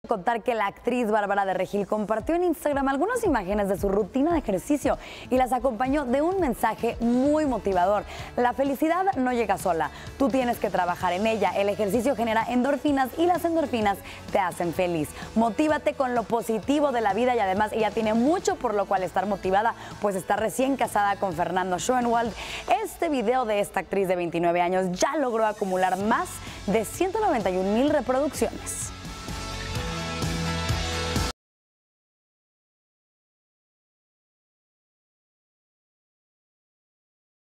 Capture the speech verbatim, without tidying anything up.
Contar que la actriz Bárbara de Regil compartió en Instagram algunas imágenes de su rutina de ejercicio y las acompañó de un mensaje muy motivador. La felicidad no llega sola, tú tienes que trabajar en ella. El ejercicio genera endorfinas y las endorfinas te hacen feliz. Motívate con lo positivo de la vida y además ella tiene mucho por lo cual estar motivada, pues está recién casada con Fernando Schoenwald. Este video de esta actriz de veintinueve años ya logró acumular más de ciento noventa y un mil reproducciones.